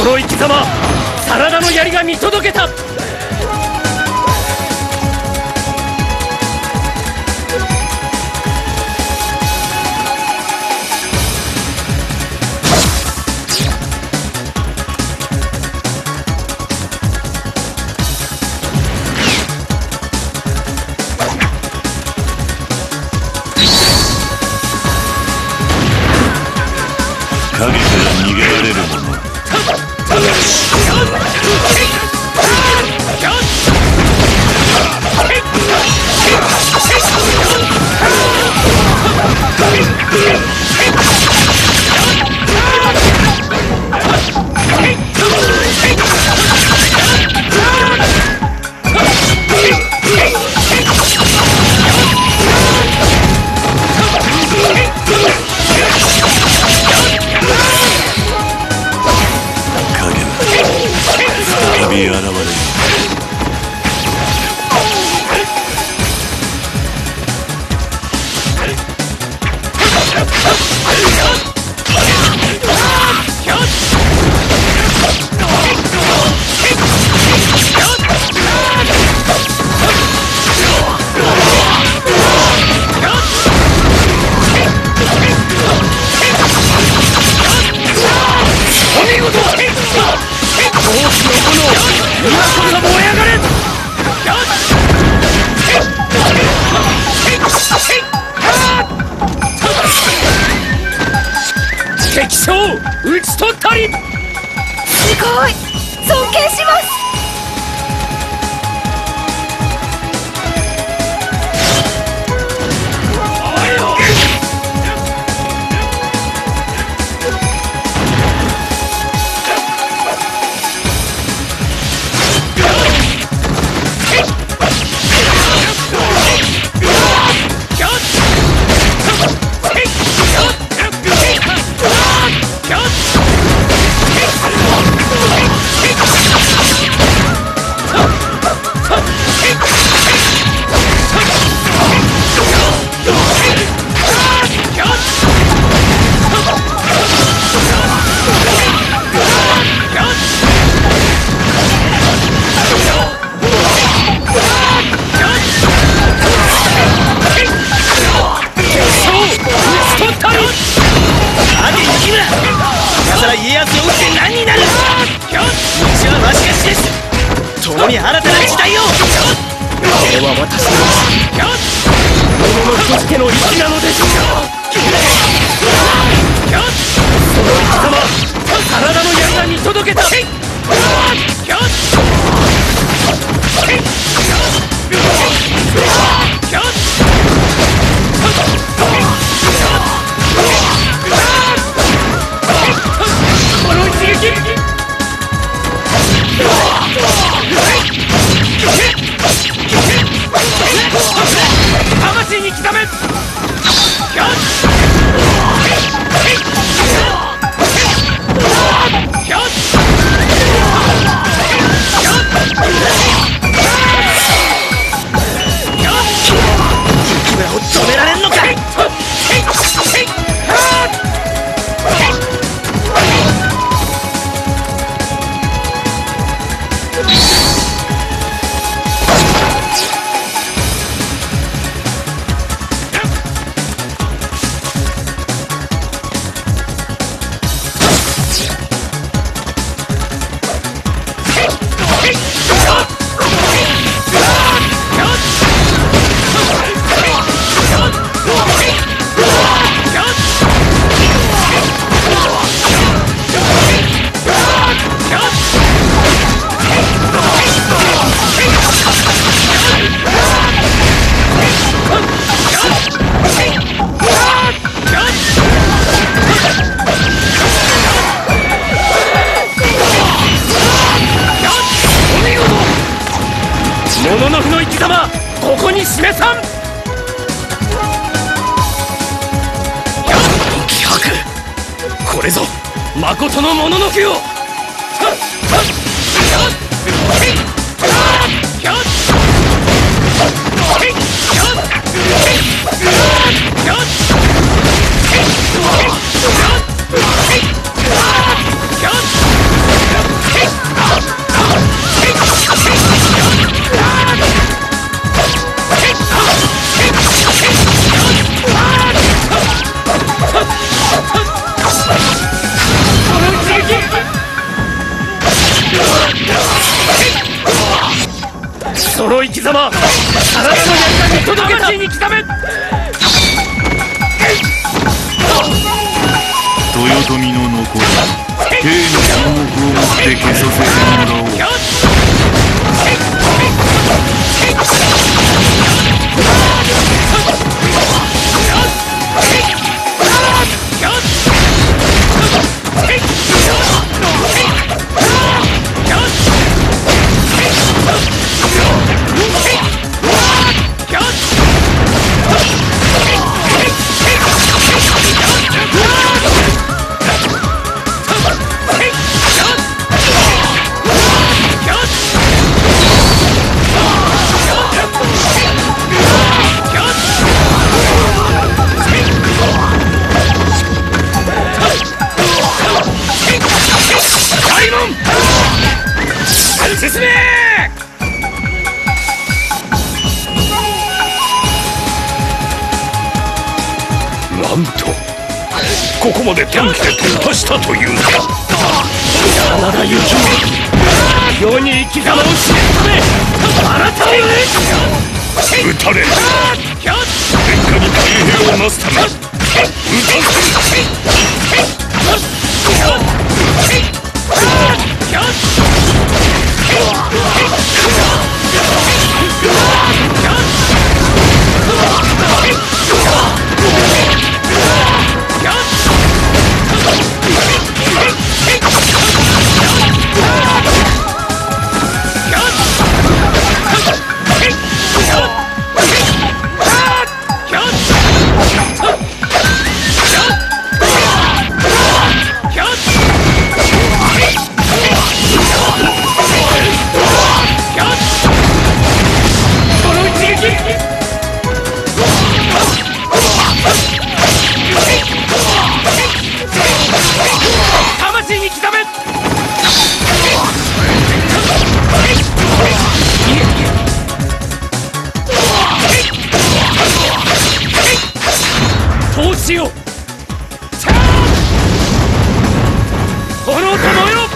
の生き様、真田の槍が見届けた。 影から逃げられるもの。現れる。 敵将討ち取ったり。 すごい、尊敬します。 家康を撃って何になる。道はわしが示す。共に新たな時代を。これは私の意志、者の人助の意志なのです。その生き様、真田の槍が見届けた。魂に刻め。雪村を止められんのか。もののふの生き様、ここに示さん。気迫、これぞ誠のもののけよ。 の生き様、体の役に届け魂に刻め。 豊臣の残り兵の項目を持って消させてもらおう。 進め。 なんとここまで短期で突破したというのか。 真田幸村、世に生き様を示すため改め撃たれ天下に太平をなすため撃たしよう。炎と燃えろ。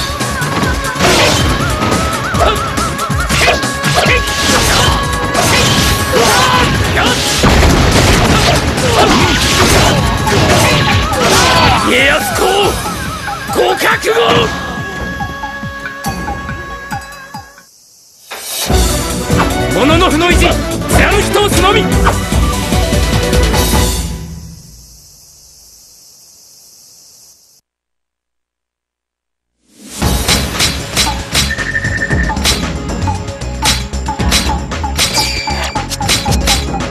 家康公ご覚悟。モノノフの意地貫き通すのみ。